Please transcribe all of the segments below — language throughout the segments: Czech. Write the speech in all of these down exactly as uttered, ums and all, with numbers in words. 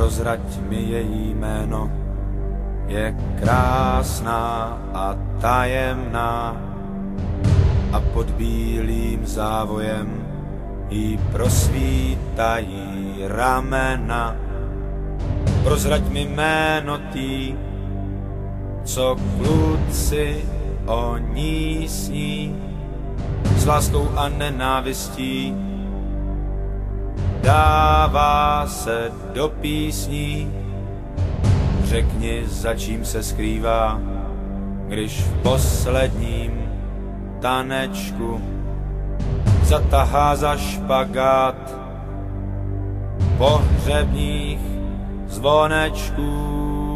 prozrať mi její jméno, je krásná a tajemná a pod bílým závojem jí prosvítají ramena. Prozrať mi jméno tý, co kluci o ní sní, s láskou a nenávistí dává se do písní. Řekni, za čím se skrývá, když v posledním tanečku zatahá za špagát pohřebních zvonečků.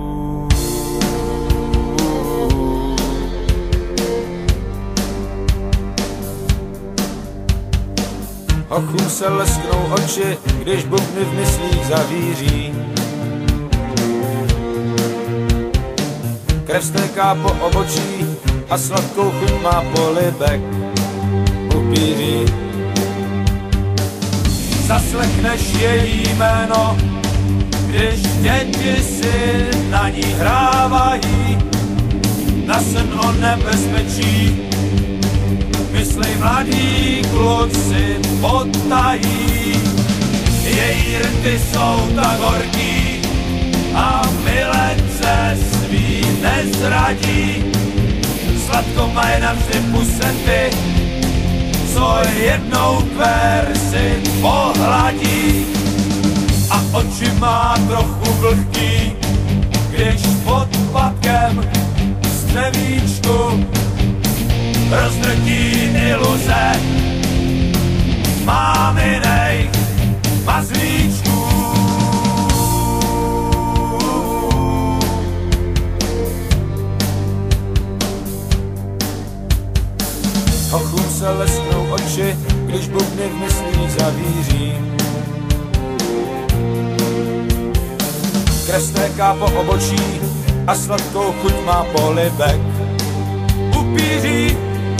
Hochům se lesknou oči, když bubny v myslích zavíří. Krev stéká po obočí a sladkou chuť má polibek upíří. Zaslechneš její jméno, když děti si na ní hrávají, na sen o nebezpečí myslej mladí kluci potají. Její rty jsou tak horký a milence svý nezradí. Sladko mají navždy pusenty, co jednou kversi pohladí. A oči má trochu vlhký, když pod patkem z dřevíčku rozdrtí iluze máminej mazlíčků. Hochům se lesknou oči, když bubny v myslích zavíří. Krev stéká po obočí a sladkou chuť má polibek upíří.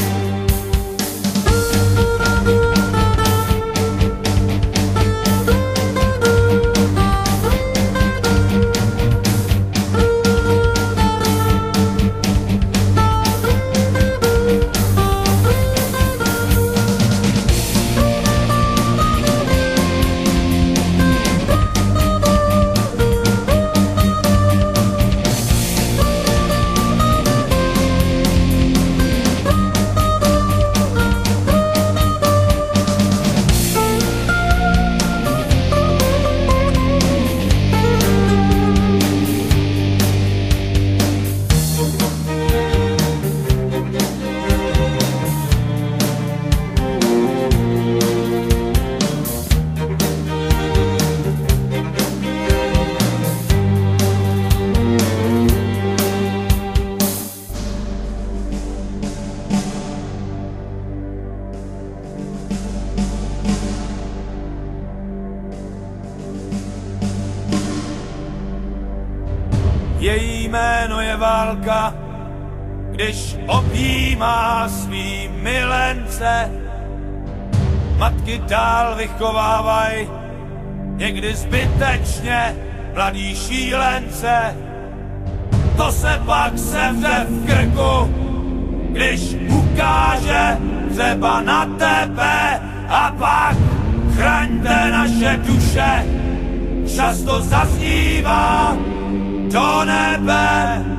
Její jméno je válka, když objímá svý milence. Matky dál vychovávaj, někdy zbytečně mladý šílence. To se pak sevře v krku, když ukáže třeba na tebe, a pak chraňte naše duše, často zaznívá do nebe.